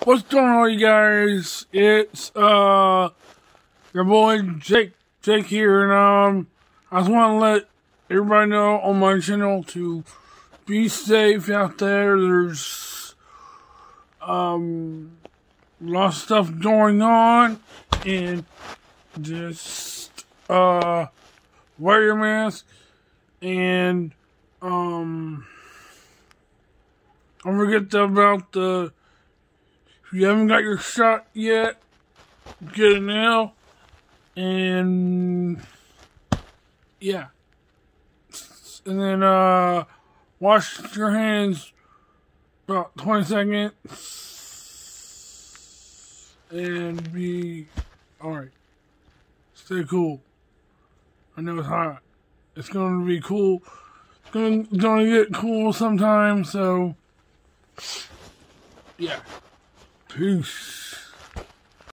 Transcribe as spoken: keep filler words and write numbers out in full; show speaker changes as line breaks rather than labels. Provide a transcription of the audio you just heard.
What's going on, you guys? It's uh your boy Jake Jake here, and um I just want to let everybody know on my channel to be safe out there. There's um a lot of stuff going on, and just uh wear your mask, and um don't forget about the if you haven't got your shot yet, get it now. And yeah. And then uh wash your hands about twenty seconds and be alright. Stay cool. I know it's hot. It's gonna be cool. It's gonna, gonna get cool sometime, so yeah. Peace.